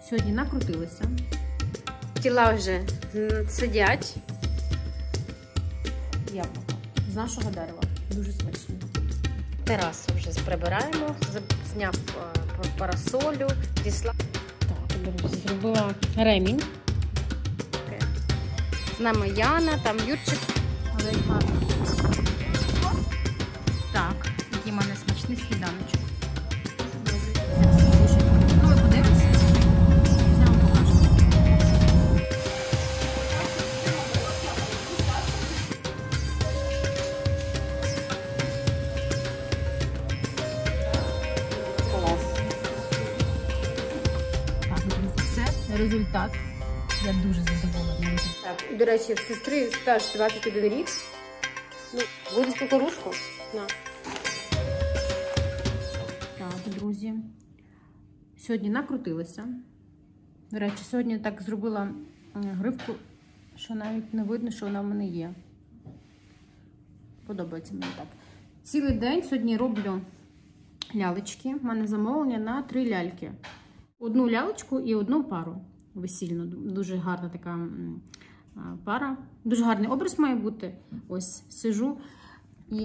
Сьогодні накрутилися. Тіла вже сидять. Яблуко з нашого дерева. Дуже смачні. Терасу вже прибираємо. Зняв парасолю, дісла. Так, друзі, зробила ремінь. З нами Яна, там Юрчик. Але й гарно. Так, який в мене смачний сніданочок. Ну, ви подивитеся. Я вам покажу. Так, друзі, це результат. Я дуже задоволена. Так, до речі, в сестри стаж 21 рік. Ну, будуть кукурузку. На. Так, друзі. Сьогодні накрутилися. До речі, сьогодні так зробила гривку, що навіть не видно, що вона в мене є. Подобається мені так. Цілий день сьогодні роблю лялечки. У мене замовлення на 3 ляльки. Одну лялечку і одну пару весільну. Дуже гарна така пара. Дуже гарний образ має бути. Ось сижу і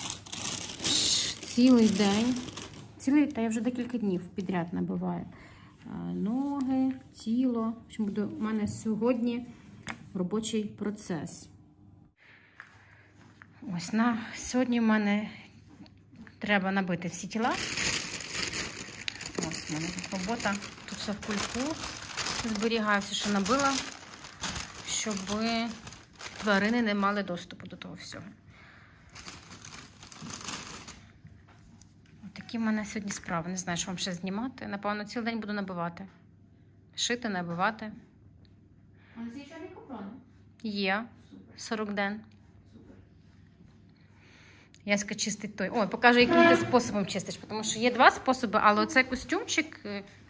цілий день, та я вже декілька днів підряд набиваю. Ноги, тіло. В общем, буде у мене сьогодні робочий процес. Ось сьогодні в мене треба набити всі тіла. Ось в мене тут робота. Тут все в кульку. Зберігаю все, що набила, щоб тварини не мали доступу до того всього. Такі в мене сьогодні справи. Не знаю, що вам ще знімати. Напевно, цілий день буду набивати. Шити, набивати. А це чорний капрон? Є. 40 ден. Яська чистить той. Ой, покажу, яким ти способом чистиш. Тому що є 2 способи, але оцей костюмчик...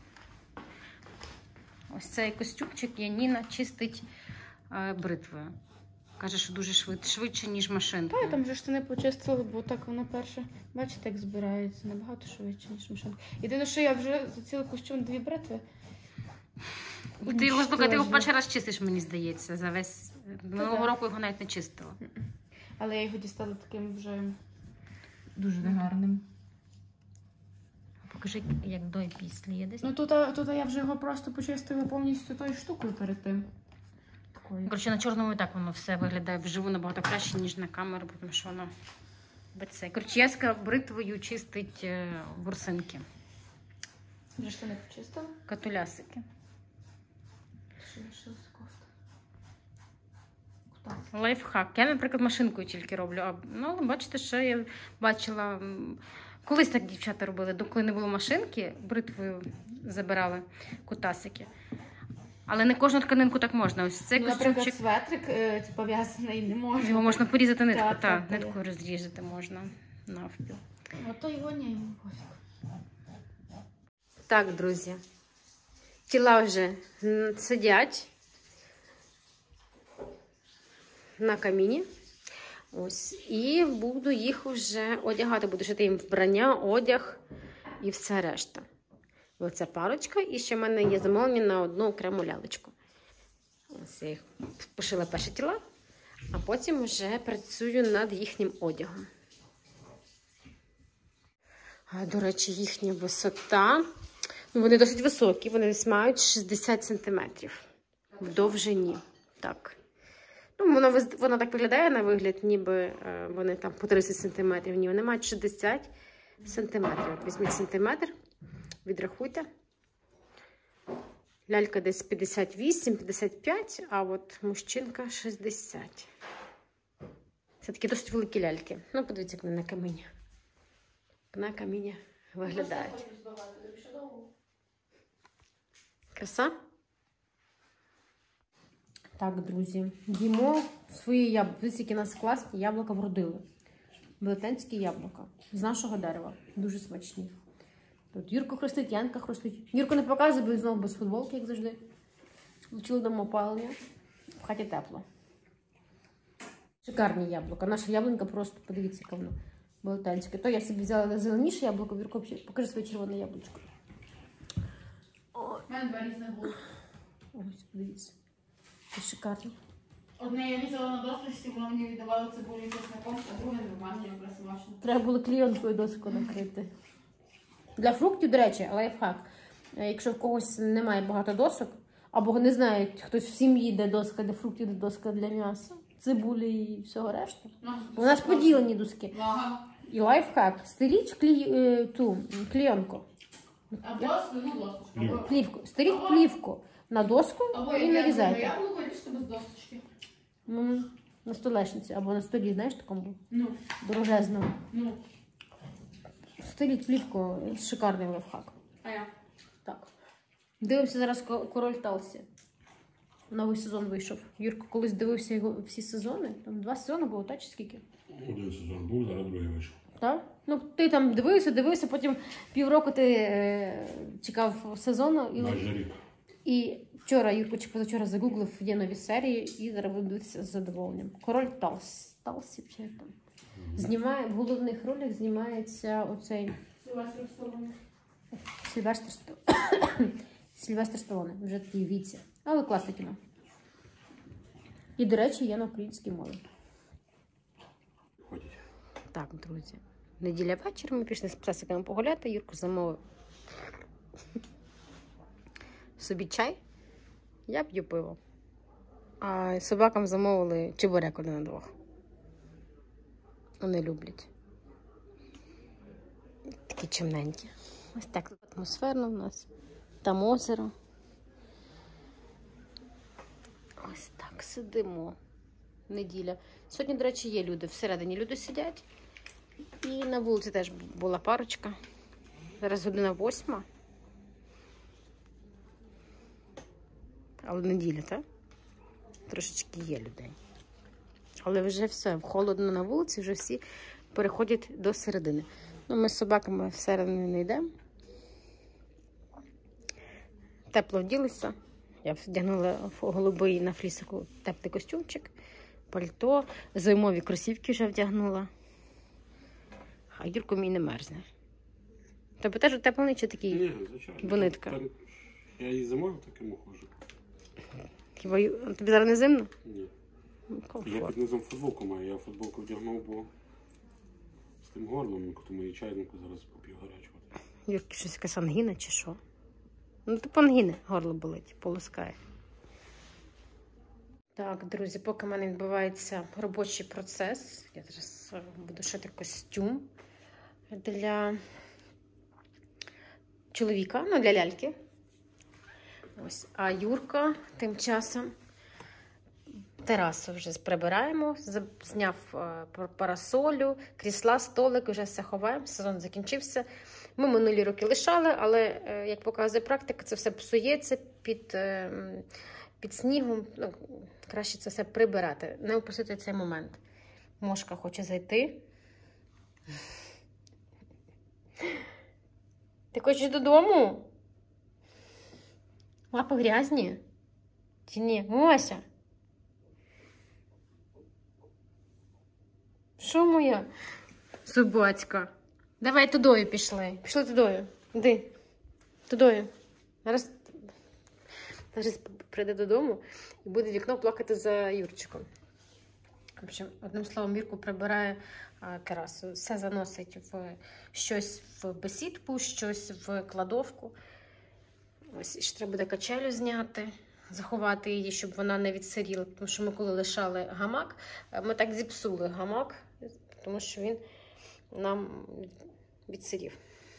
Ось цей костюмчик Яніна чистить бритвою. Каже, що дуже швидше, ніж машинкою. Так, там же штани почистили, бо так вона перша. Бачите, як збирається. Набагато швидше, ніж машинка. Єдине, що я вже за цілий костюм 2 бритви. Ти його перший раз чистиш, мені здається, за весь... Минулого року його навіть не чистила. Але я його дістала таким вже... Дуже негарним. Покажи, як до і після є десь. Ну тут я вже його просто почистила повністю тою штукою перед тим. Такою. Коротше, на чорному і так воно все виглядає вживу набагато краще, ніж на камеру, тому що воно це. Коротше, Яська бритвою чистить ворсинки. Вже штани почистила? Катулясики. Що лишилось кофта? Лайфхак. Я, наприклад, машинкою тільки роблю. Ну, бачите, що я бачила... Колись так дівчата робили, коли не було машинки, бритвою забирали кутасики. Але не кожну тканинку так можна. Ось цей костюмчик... Наприклад, светрик пов'язаний не можна. Його можна порізати нитку, так, ниткою розрізати можна навпіл. Ото його не йому пофіг. Так, друзі. Тіла вже сидять на каміні. Ось, і буду їх вже одягати, буду шити їм вбрання, одяг і все решта. Оця парочка, і ще в мене є замовлення на одну окрему лялечку. Ось я їх пошила перші тіла, а потім вже працюю над їхнім одягом. До речі, їхня висота, вони досить високі, вони десь мають 60 см в довжині. Так. Ну, воно так виглядає на вигляд, ніби вони там по 30 см. Ні, вони мають 60 см. От візьміть сантиметр, відрахуйте. Лялька десь 58-55, а от мужчинка 60. Це такі досить великі ляльки. Ну, подивіться, як вони на каміні. На каміні виглядають. Краса? Так, друзі, їмо свої яблука. Дивіться, які у нас класні яблука вродили. Велетенські яблука. З нашого дерева. Дуже смачні. Тут Юрко хрустить, Янка хрустить. Юрко не показує, бо знову без футболки, як завжди. Включили дома опалення. В хаті тепло. Шикарні яблука. Наша яблунька просто, подивіться, яка вона велетенська. То я собі взяла зеленіше яблуко, Юрко, покажи своє червоне яблучко. мене два різних було. Ось, дивіться. Це шикарно. Одне я різала на досочці, воно мені віддавало цибулю і чесноком, а друге нормально, якраз смачно. Треба було клійонкою доску накрити. Для фруктів, до речі, лайфхак. Якщо в когось немає багато досок, або не знають, хтось в сім'ї, де доска для фруктів, де доска для м'яса, цибулі і всього решта. У нас поділені доски. Ага. І лайфхак. Стеліть ту клійонку. Або свину досочку. Плівку. Стеліть плівку на доску і нарізайте. Яблуко ріжте без досочки. На столешниці або на столі, знаєш, такому Ну. дорожезному. Ну. Стеліть плівку, шикарний лайфхак. А я? Так. Дивимося зараз «Король Талсі». Новий сезон вийшов. Юрко колись дивився його всі сезони. Там 2 сезони було, так чи скільки? Один сезон був, зараз другий вийшов. Так? Ну, ти там дивився, потім півроку ти чекав сезону. Майже рік. І вчора, Юрко, чи позавчора загуглив, є нові серії, і зараз буду дивитися з задоволенням. «Король Талсі», чи як там. Знімає, в головних ролях знімається оцей Сильвестр Сталлоне, вже такий віці. Але класне кіно. І, до речі, є на українській мові. Ходять. Так, друзі. Неділя вечір, ми пішли з песиками погуляти. Юрко замовив собі чай. Я п'ю пиво. А собакам замовили чебурек один на двох. Вони люблять. Такі чимненькі. Ось так тут атмосферно в нас. Там озеро. Ось так сидимо. Неділя. Сьогодні, до речі, є люди. Всередині люди сидять. І на вулиці теж була парочка. Зараз 7:01. Але неділя, так? Трошечки є людей. Але вже все, холодно на вулиці, вже всі переходять до середини. Ну, ми з собаками всередину не йдемо. Тепло вділися. Я вдягнула голубий на флісику теплий костюмчик, пальто, зимові кросівки вже вдягнула. А Юрко мій не мерзне. Тобі теж утеплений чи такий? Ні, звичайно. Бонитка. Я її зимою таким ходжу. Хіба тобі зараз не зимно? Ні. Я Комфорт. під низом футболку маю. Я футболку вдягнув, бо з тим горлом, тому і чайнику зараз поп'ю гарячого. Юрки, щось якась ангіна чи що? Ну, типу ангіни, горло болить, полоскає. Так, друзі, поки в мене відбувається робочий процес, я зараз буду шити костюм для чоловіка, ну, для ляльки. Ось. А Юрка тим часом терасу вже прибираємо, зняв парасолю, крісла, столик, вже все ховаємо, сезон закінчився. Ми минулі роки лишали, але, як показує практика, це все псується під снігом. Ну, краще це все прибирати, не упустити цей момент. Мошка хоче зайти. Ти хочеш додому? Лапи грязні? Чи ні? Мося? Що моя собацька? Давай тудою пішли. Пішли тудою. Іди. Тудою. Зараз прийде додому і буде вікно плакати за Юрчиком. В общем, одним словом, Юрку прибирає терасу. Все заносить в щось в бесідку, щось в кладовку. Ось, ще треба буде качелю зняти, заховати її, щоб вона не відсиріла. Тому що ми коли лишали гамак, ми так зіпсули гамак, тому що він нам відсирів.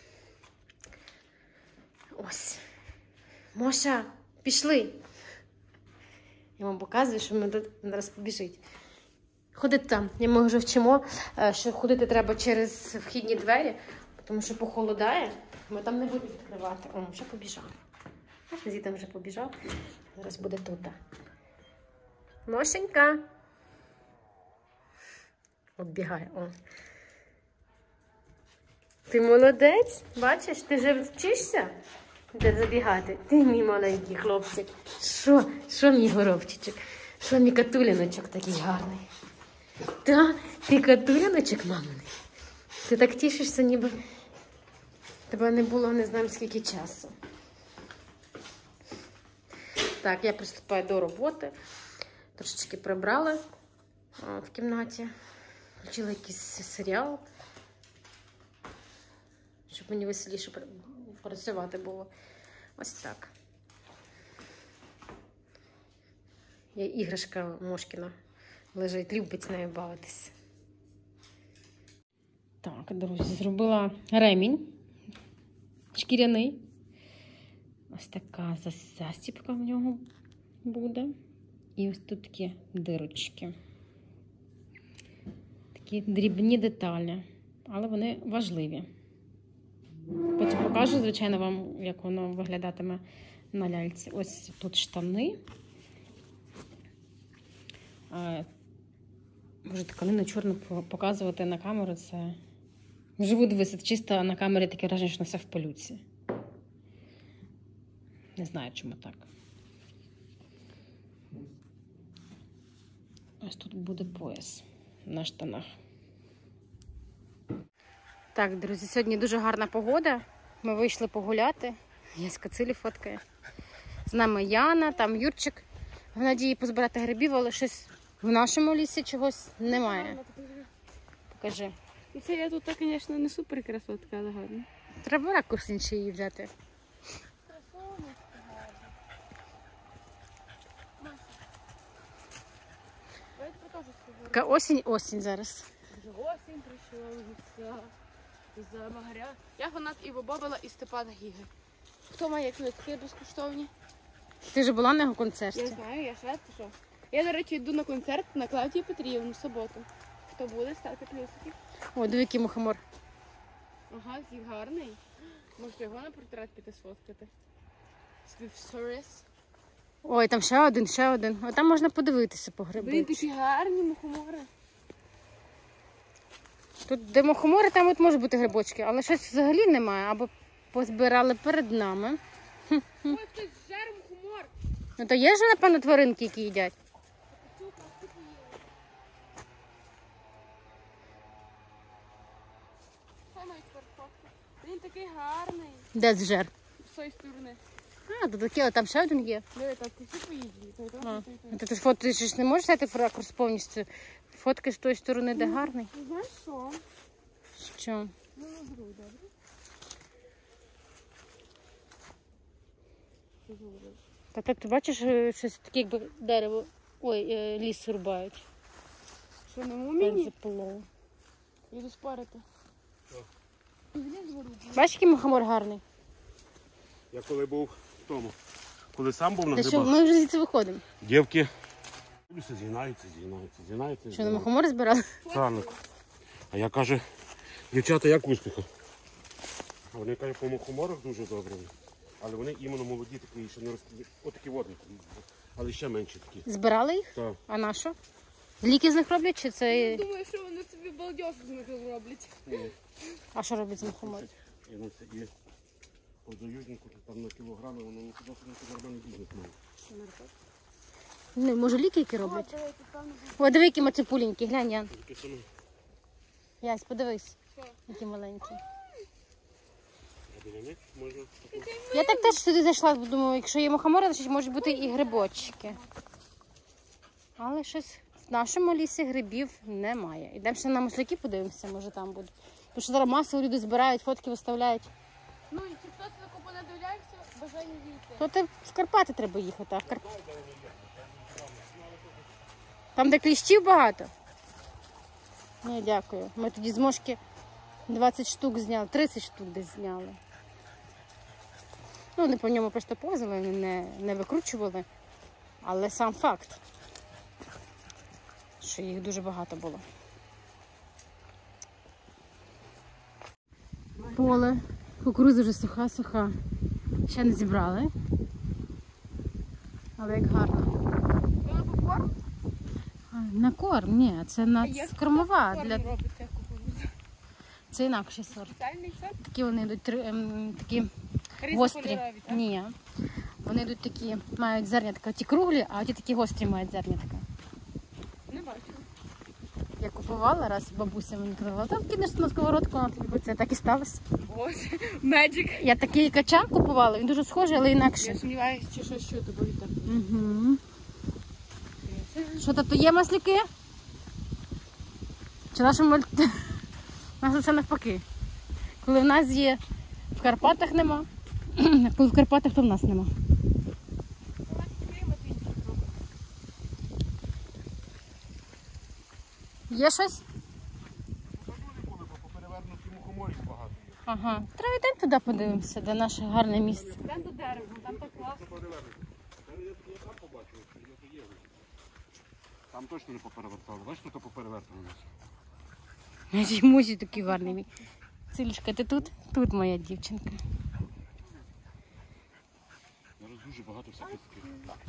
Ось. Моша, пішли. Я вам показую, що ми тут зараз побіжить. Ходить там. Ми вже вчимо, що ходити треба через вхідні двері, тому що похолодає. Ми там не будемо відкривати. О, вже побіжав. Зітам вже побіжав. Зараз буде тут. Мошенька. Оббігає. О. Ти молодець? Бачиш, ти вже вчишся, де забігати? Ти мій маленький хлопчик. Що мій горобчичок? Що мій катуляночок такий гарний? Та, ти катуляночок, маминий. Ти так тішишся, ніби тебе не було не знаємо скільки часу. Так, я приступаю до роботи. Трошечки прибрала в кімнаті. Включила якийсь серіал, щоб мені веселіше працювати було. Ось так. Є іграшка Мошкіна. Лежить, любить з нею бавитися. Так, друзі, зробила ремінь шкіряний. Ось така застіпка в нього буде. І ось тут такі дирочки. Такі дрібні деталі, але вони важливі. Потім покажу, звичайно, вам, як воно виглядатиме на ляльці. Ось тут штани. Можу тканину чорну показувати на камеру. Це вживу дивитися, чисто на камері таке враження, що на все в пилюці. Не знаю, чому так. Ось тут буде пояс на штанах. Так, друзі, сьогодні дуже гарна погода. Ми вийшли погуляти. Я з Кацилі фоткаю. З нами Яна, там Юрчик. В надії позбирати грибів, але щось в нашому лісі чогось немає. Покажи. І це я тут, звісно, не супер красотка, але гарно. Треба ракурс інший її взяти. Така осінь зараз. Вже осінь прийшла, за Магаря. Я фанат Іво Бобила і Степана Гіги. Хто має квитки безкоштовні? Ти вже була на його Я концерті? знаю, я швед пішов. Я, до речі, йду на концерт на Клавдії Петрівну в суботу. Хто буде, ставте плюсики. О, диви, який мухомор. Ага, який гарний. Можете його на портрет піти сфоткати. Співсорис. Ой, там ще один. О, там можна подивитися по Блін, гриби. такі гарні мухомори. Тут, де мухомори, там от можуть бути грибочки, але щось взагалі немає. Або позбирали перед нами. Ой, хтось жер мухомор. Ну то є ж, напевно, тваринки, які їдять. Що мають фотки? Він такий гарний. Де зжер? З цієї сторони. А, то таке, там ще один є. Диви, так, ти всі поїдли. Ти ж фото ж не можеш взяти ракурс повністю. Фотки з тої сторони, де гарний. Знаєш що? Що? Ну, добре. Та так ти бачиш, щось таке, якби дерево, ліс рубають. Що, не муміні? Запилово. Їду спорити. Бачиш, який мухомор гарний? Я коли був в тому, коли сам був на Та що, грибах, ми вже звідси виходимо. дівки згинаються. Що, на мухомори збирали? Правильно. А я кажу, дівчата, як успіхи? А вони кажуть, по мухоморах дуже добре. Але вони іменно молоді такі, ще не розкрили. Отакі водні. Але ще менші такі. Збирали їх? Так. А на що? Ліки з них роблять чи це... Думаю, що вони собі балдеж з них роблять. Ні. А що роблять з мухоморів? І вони це є. Продають там на кілограми, воно туди нормальний бізнес має. Не, може ліки які роблять? О, диви, які мацепуленькі, глянь, Ян. Таке саме. Ясь, подивись, Що? які маленькі. А біля них можна таку. Я так теж сюди зайшла, думаю, якщо є мухомори, значить можуть бути і грибочки. Але щось в нашому лісі грибів немає. Ідемо ще на масляки подивимося, може там буде. Тому що зараз масово люди збирають, фотки виставляють. Ну і чи хтось таку понадивляється, бажання дійти. То ти в Карпати треба їхати. А Там, де кліщів багато? Ні, дякую. Ми тоді з Мошки 20 штук зняли, 30 штук десь зняли. Ну, вони по ньому просто повзали, не викручували. Але сам факт, що їх дуже багато було. Поле. Кукурудза вже суха. Ще не зібрали. Але як гарно. На корм, ні, це кормова. Робиться кукурудза. Це інакший сорт. Спеціальний сорт? Такі вони йдуть такі гострі. Ні. Вони йдуть такі, мають зернятка. Ті круглі, а ті такі гострі мають зернятка. Не бачу. Я купувала раз, бабуся мені казала, там кинеш на сковородку, вона тобі це так і сталося. Ось, меджик. Я такий качан купувала, він дуже схожий, але інакше. Я сумніваюся, чи щось чути, бо вітер. Угу. Що то є масляки? Чи нашому... У нас це навпаки. Коли в нас є, в Карпатах нема, а коли в Карпатах, то в нас нема. Є щось? По перевернутому мухоморі багато є. Ага. Треба йдемо туди подивимося, де наше гарне місце. Там до дерева, там так класно. Я там побачив, що є. Там точно не поперевертали. Бачиш, тут поперевертали нас. Музі такий гарний мій. Цилюшка, ти тут? Тут моя дівчинка. Зараз дуже багато всяких таких.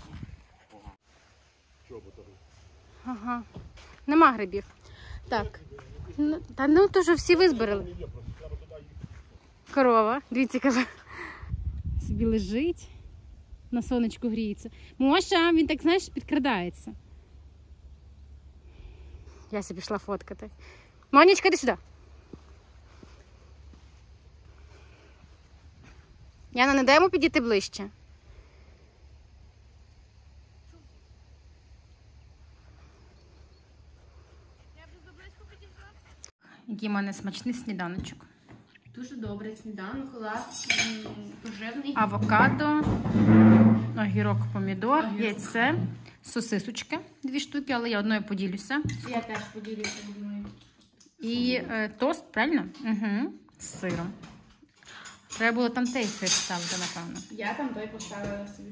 Чоботами. Ага. Нема грибів. Так. Та ну то вже всі визбирали. Корова, дивіться, каже. Собі лежить. На сонечку гріється. Моша, він так, знаєш, підкрадається. Я собі пішла фоткати. Монечка, іди сюди. Яна, не дай йому підійти ближче. Який в мене смачний сніданочок. Дуже добрий сніданок, поживний. Авокадо, огірок, помідор, яйце, сосисочки, 2 штуки, але я одною поділюся. Я теж поділюся одною. І тост, правильно? Угу. З сиром. Треба було там той сир ставити, напевно. Я там той поставила собі.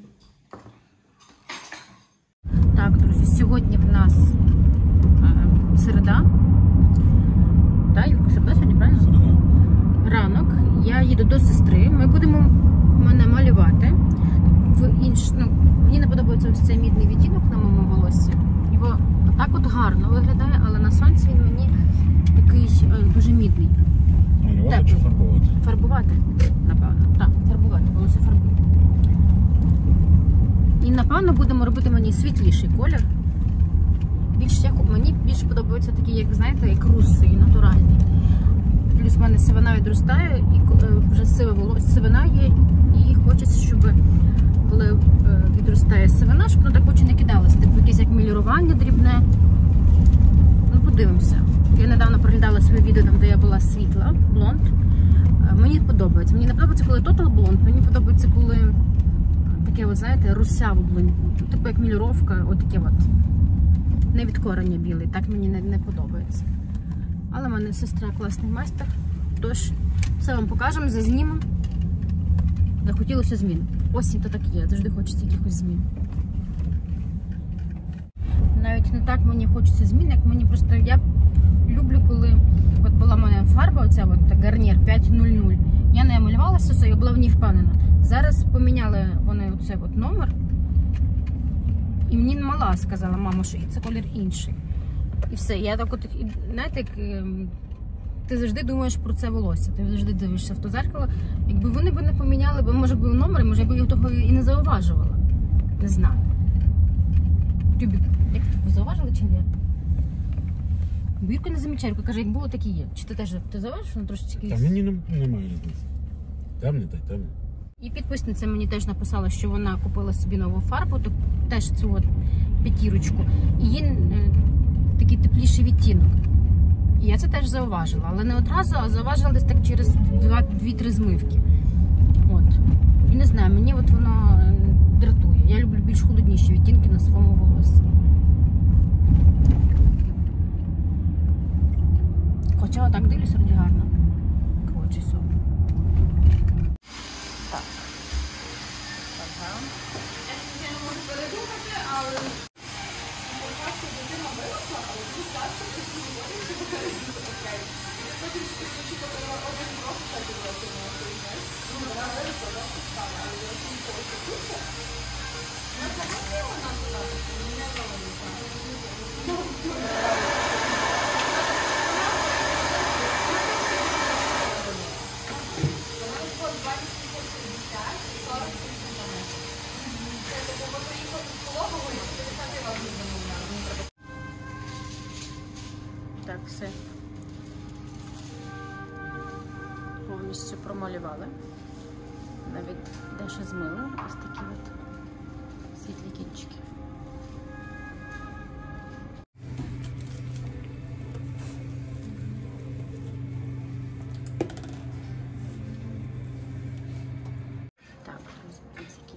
Так, друзі, сьогодні в нас середа. Так, Юлька, середа сьогодні, правильно? Середа. Ранок. Я їду до сестри. Ми будемо мене малювати. Мені не подобається ось цей мідний відтінок на моєму волоссі. Його так от гарно виглядає, але на сонці він мені такий дуже мідний. Малювати чи фарбувати? Фарбувати, напевно. Так, фарбувати, волосся фарбує. І, напевно, будемо робити мені світліший колір. Мені більше подобаються такі, як, знаєте, як русий, натуральний. Плюс в мене сивина відростає, і вже сивина є, і хочеться, щоб коли відростає сивина, щоб воно так очі не кидалося. Типу якесь як мілірування дрібне. Ну, подивимося. Я недавно проглядала своє відео, там, де я була світла, блонд. Мені подобається. Мені не подобається, коли тотал блонд, мені подобається, коли таке, от, знаєте, русяве блонд. Типу як міліровка, отаке от. Не від корення білий, так мені не подобається. Але в мене сестра класний майстер. Тож, все вам покажемо, зазнімемо. Захотілося змін. Осінь то так є, завжди хочеться якихось змін. Навіть не так мені хочеться змін, як мені просто, я люблю, коли от була в мене фарба, оця от Гарнір 500. Я не малювалася, я була в ній впевнена. Зараз поміняли вони оцей от номер. І мені мала сказала, мама, що це колір інший. І все, я так от, знаєте, як ти завжди думаєш про це волосся, ти завжди дивишся в то зеркало. Якби вони б не поміняли, бо може був номер, може я б того і не зауважувала. Не знаю. Тюбік, як ви зауважили чи ні? Юрка не замічає, Юрка каже, як було, так і є. Чи ти теж зауважиш, воно трошечки... Та мені немає різниці. Темне та й темне. І підписниця мені теж написала, що вона купила собі нову фарбу, то теж цю от 5. І їй такий тепліший відтінок. І я це теж зауважила, але не одразу, а зауважила десь так через 2-3 змивки. От. І не знаю, мені от воно дратує. Я люблю більш холодніші відтінки на своєму волоссі. Хоча отак дивлюсь, раді гарно. Коротше, все. Так. Я не можу передумати, але... Бачу, дитина виросла, але дуже часто такі говорять, що передумати. Потім що показала один просто так і виросла, знаєш. Вона виросла, просто стала, але я не хочу тут. Я взагалі вона туди, не заводиться. волоси повністю промалювали. Навіть дещо змили. Ось такі от світлі кінчики. Так, друзі, ось який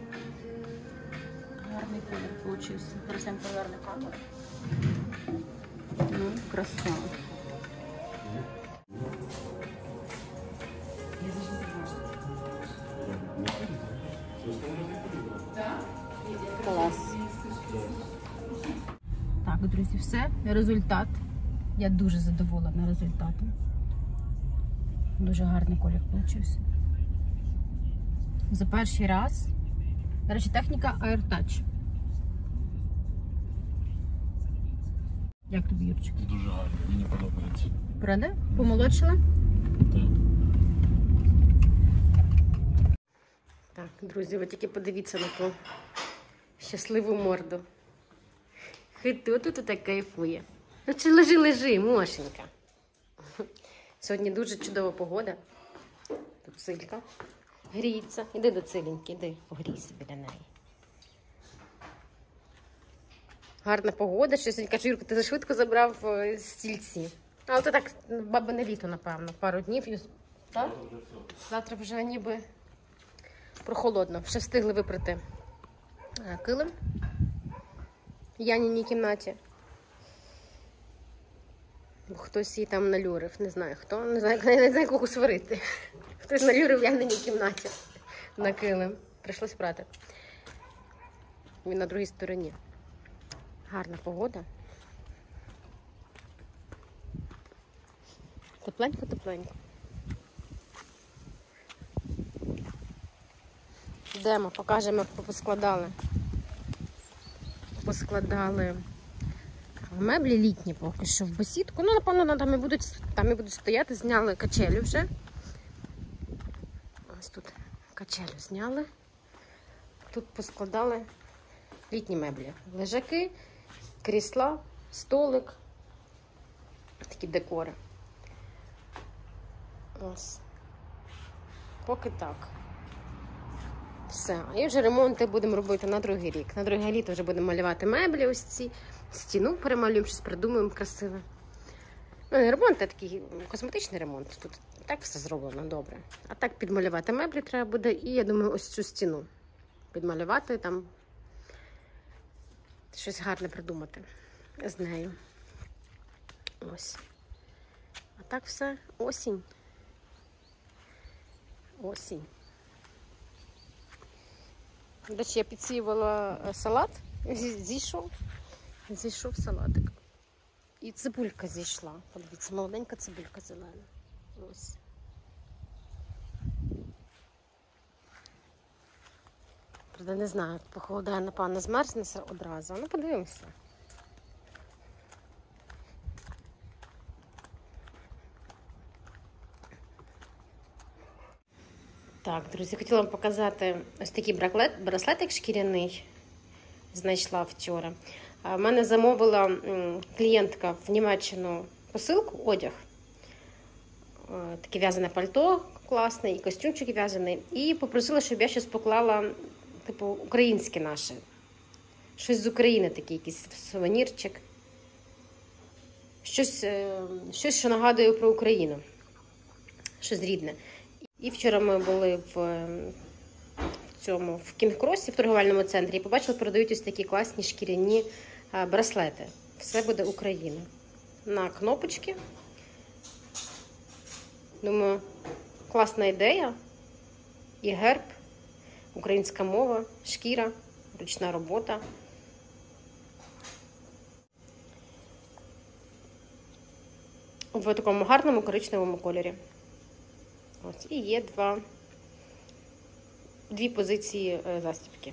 гарний колір получився. Зараз я вам поверну камеру. Ну, краса. Клас. Так, друзі, все. Результат. Я дуже задоволена результатом. Дуже гарний колір получився. За перший раз. До речі, техніка AirTouch. Як тобі, Юрчик? Дуже гарно, мені подобається. Правда? Помолодшила? Так, друзі, ви тільки подивіться на ту щасливу морду. Хто тут так кайфує? Ну чи лежи, Мошенька. Сьогодні дуже чудова погода. Тут Цилька гріється. Іди до Циленьки, іди, погрійся біля неї. Гарна погода. Щось каже, Юрко, ти зашвидко забрав стільці. Але це так, бабине літо, напевно, пару днів. Так? Завтра вже ніби прохолодно. Ще встигли випрати килим в Яніній кімнаті. Бо хтось її там налюрив. Не знаю хто. Не знаю кого сварити. Хтось налюрив в Яніній кімнаті на килим. Прийшлось прати. Він на другій стороні. Гарна погода. Тепленько-тепленько. Йдемо, покажемо, як поскладали меблі літні поки що в бесідку. Ну, напевно, там і будуть стояти. Зняли качелю вже. Ось тут качелю зняли. Тут поскладали літні меблі. Лежаки, крісла, столик. Такі декори. Ось. Поки так. Все. І вже ремонти будемо робити на другий рік. На друге літо вже будемо малювати меблі ось ці. Стіну перемалюємо, щось придумаємо красиве. Ну, не ремонт, а такий косметичний ремонт. Тут так все зроблено добре. А так підмалювати меблі треба буде. І, я думаю, ось цю стіну підмалювати, там щось гарне придумати з нею. Ось. А так все осінь. Осінь. До речі, я підсіювала салат, зійшов салатик. І цибулька зійшла. Подивіться, молоденька цибулька зелена. Ось. Правда, не знаю, похолодає, напевно, змерзне одразу. Ну, подивимося. Так, друзі, хотіла вам показати ось такий браслетик шкіряний. Знайшла вчора. В мене замовила клієнтка в Німеччину посилку, одяг. Таке в'язане пальто класне і костюмчик в'язаний. І попросила, щоб я щось поклала, типу, українське наше. Щось з України, такий якийсь сувенірчик. Щось, що нагадує про Україну. Щось рідне. І вчора ми були в Кінг-Кросі, в торговельному центрі, і побачили, продають ось такі класні шкіряні браслети. Все буде Україна. На кнопочки. Думаю, класна ідея. І герб, українська мова, шкіра, ручна робота. В такому гарному коричневому кольорі. Ось, і є дві позиції застібки.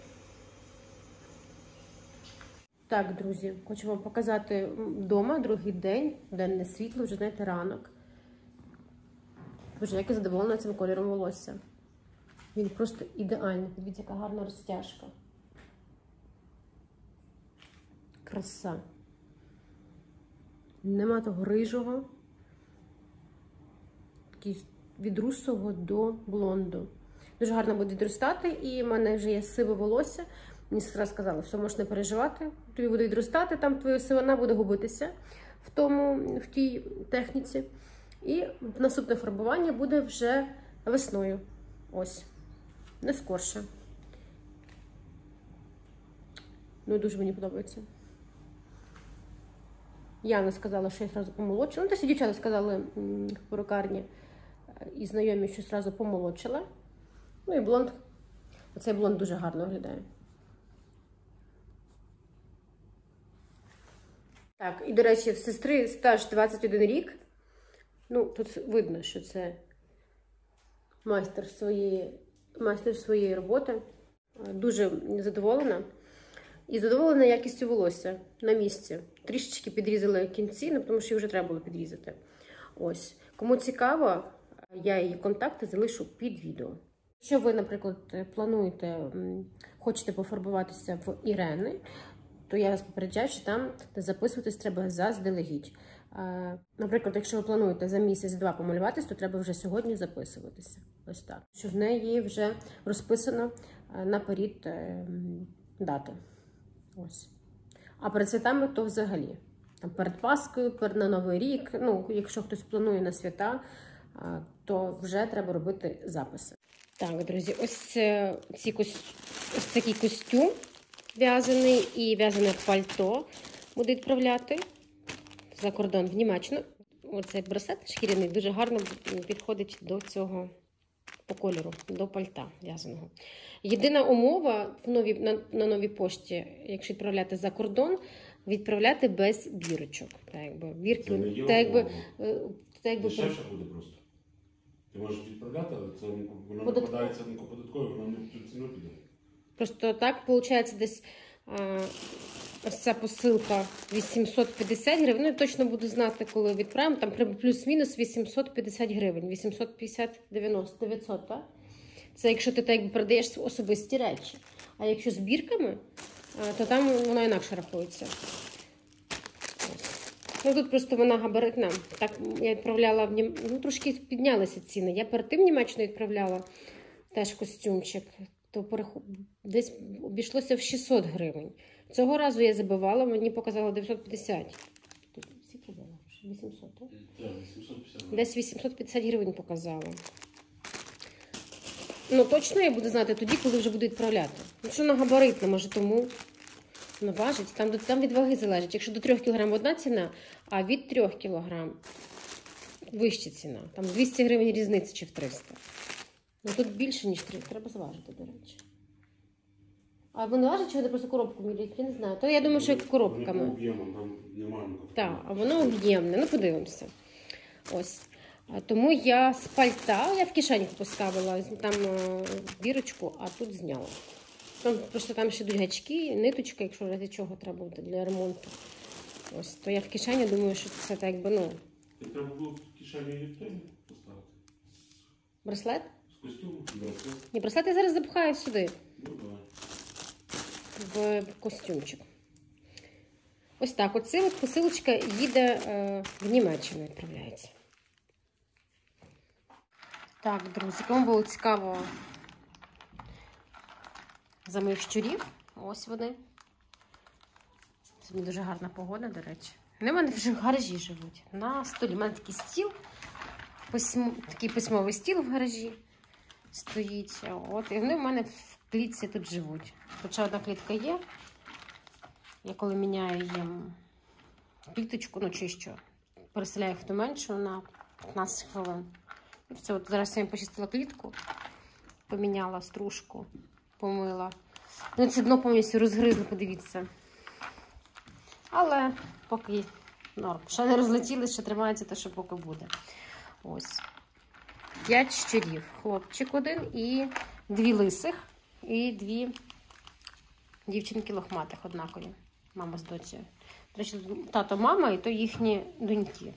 Так, друзі, хочу вам показати вдома другий день, денне світло, вже, знаєте, ранок. Боже, як я задоволена цим кольором волосся. Він просто ідеальний. Подивіться, яка гарна розтяжка. Краса. Нема того рижого. Такий від русого до блонду. Дуже гарно буде відростати, і в мене вже є сиве волосся. Мені сестра сказала, що можеш не переживати, тобі буде відростати, там твоя сивина буде губитися в тій техніці. І наступне фарбування буде вже весною. Ось. Не скорше. Ну, дуже мені подобається. Яна сказала, що я одразу помолодшила. Ну, та всі дівчата сказали в перукарні і знайомі, що одразу помолодшила. Ну і блонд. Оцей блонд дуже гарно виглядає. Так, і, до речі, в сестри стаж 21 рік. Ну, тут видно, що це майстер своєї роботи. Дуже задоволена. І задоволена якістю волосся на місці. Трішечки підрізала кінці, ну, тому що її вже треба було підрізати. Ось. Кому цікаво, я її контакти залишу під відео. Якщо ви, наприклад, хочете пофарбуватися в Ірени, то я вас попереджаю, що там записуватись треба заздалегідь. Наприклад, якщо ви плануєте за місяць-два помалюватись, то треба вже сьогодні записуватися. Ось так. Що в неї вже розписано наперед дати. Ось. А перед святами то взагалі. Там перед Паскою, на Новий рік, ну, якщо хтось планує на свята, то вже треба робити записи. Так, друзі, ось такий костюм в'язаний і в'язане пальто буду відправляти за кордон в Німеччину. Оцей браслет шкіряний дуже гарно підходить до цього по кольору, до пальта в'язаного. Єдина умова на новій пошті, якщо відправляти за кордон, відправляти без бірочок. Так, якби, бірки, дешевше буде просто. Ти можеш відправляти, але це воно накладається на податкові, воно не в цю ціну піде. Просто так, виходить, десь ось ця посилка 850 гривень. Ну, я точно буду знати, коли відправимо. Там плюс-мінус 850 гривень. 850-900, так? Це якщо ти так передаєш особисті речі. А якщо з бірками, то там вона інакше рахується. Ну, тут просто вона габаритна. Так, я відправляла, ну, трошки піднялися ціни. Я перед тим в Німеччину відправляла теж костюмчик. То десь обійшлося в 600 гривень. Цього разу я забивала, мені показало 950. Скільки було? 800, так? Так, 850. Десь 850 гривень показало. Ну, точно я буду знати тоді, коли вже буду відправляти. Якщо вона габаритна, може тому вона важить. Там від ваги залежить. Якщо до 3 кг одна ціна, а від 3 кг вища ціна. Там 200 гривень різниця чи в 300. Ну, тут більше, ніж 3. Треба зважити, до речі. А вони важать, чи вони просто коробку міряють? Я не знаю. То я думаю, що як коробками. Воно об'ємом, там немає никакого. Так, а воно об'ємне. Ну, подивимося. Ось. Тому я з пальта, я в кишеньку поставила там бірочку, а тут зняла. Просто там ще йдуть гачки, ниточка, якщо в разі чого треба буде для ремонту. Ось, то я в кишені думаю, що це так якби, ну... Ти треба було в кишені ліфтин поставити. Браслет? З костюмом? Браслет. Ні, браслет я зараз запхаю сюди. Ну, давай. В костюмчик. Ось так. Оце от посилочка їде в Німеччину, відправляється. Так, друзі, кому було цікаво за моїх щурів, ось вони. Сьогодні дуже гарна погода, до речі. Вони в мене вже в гаражі живуть. На столі. У мене такий стіл, такий письмовий стіл в гаражі стоїть. От, і вони в мене в клітці тут живуть. Хоча одна клітка є. Я коли міняю їм кліточку, ну чи що, переселяю в ту меншу на 15 хвилин. І все, от зараз я їм почистила клітку, поміняла стружку, помила. Ну, це дно повністю розгризло, подивіться. Але поки норм. Ще не розлетілись, ще тримається те, що поки буде. Ось. 5 щурів. Хлопчик один і 2 лисих. І 2 дівчинки лохматих однакові. Мама з доцею. До речі, тато, мама і то їхні доньки.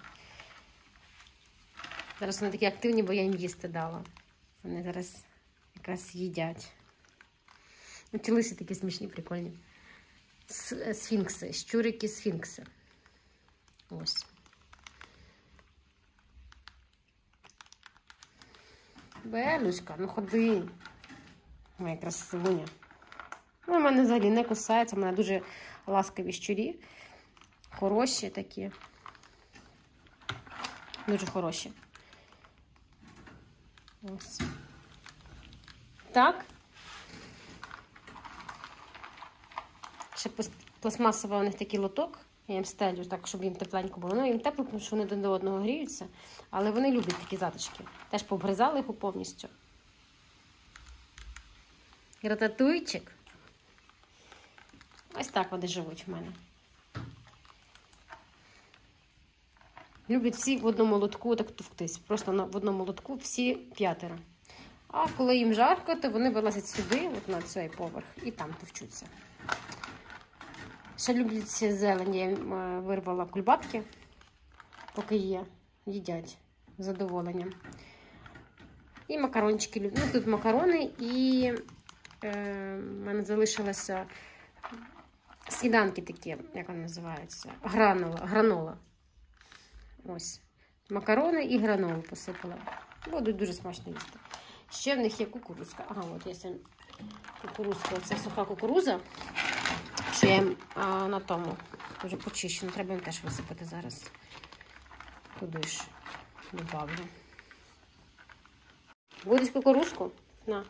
Зараз вони такі активні, бо я їм їсти дала. Вони зараз якраз їдять. Ці лиси такі смішні, прикольні. Сфінкси, щурики-сфінкси. Ось. Белюшка, ну ходи. Моя красуня. Ну, в мене взагалі не кусається, в мене дуже ласкаві щурі. Хороші такі. Дуже хороші. Ось. Так. Ще пластмасовий у них такий лоток. Я їм стелю так, щоб їм тепленько було. Ну, їм тепло, тому що вони один до одного гріються. Але вони люблять такі затишки. Теж пообгризали їх повністю. Рататуйчик. Ось так вони живуть в мене. Люблять всі в одному лотку так товктись. Просто в одному лотку всі 5. А коли їм жарко, то вони вилазять сюди, от на цей поверх, і там товчуться. Ще люблять зелень. Я вирвала кульбабки, поки є. Їдять з задоволенням. І макарончики люблять. Ну, тут макарони і в мене залишилося сніданки такі, як вони називаються, гранола. Ось. Макарони і гранолу посипала. Будуть дуже смачно їсти. Ще в них є кукурузка. Ага, от є кукурузка. Оце суха кукуруза. Що я їм на тому вже почищено. Треба їм теж висипати зараз. Туди ж добавлю. Будеш кукурузку? На.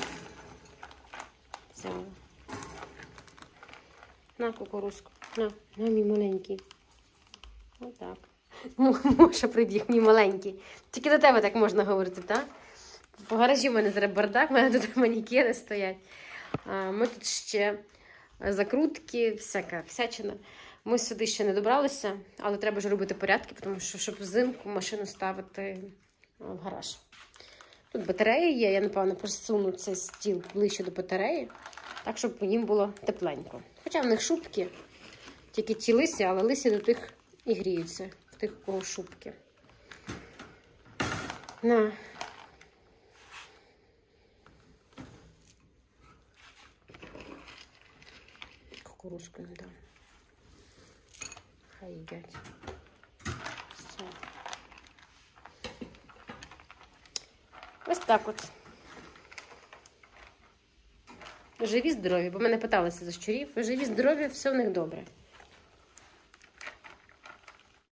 Взяла. На кукурузку. На мій маленький. Отак. Моша прибіг, мій маленький. Тільки до тебе так можна говорити, так? В гаражі в мене зараз бардак, в мене тут манікени стоять. Ми тут ще закрутки, всяка всячина. Ми сюди ще не добралися, але треба ж робити порядки, тому що, щоб взимку машину ставити в гараж. Тут батарея є, я, напевно, присуну цей стіл ближче до батареї, так, щоб їм було тепленько. Хоча в них шубки, тільки ті лисі, але лисі до тих і гріються, в тих, у кого шубки. На. Кукурузку не дам. Хай їдять. Все. Ось так от. Живі, здорові, бо мене питалися за щурів. Живі, здорові, все в них добре.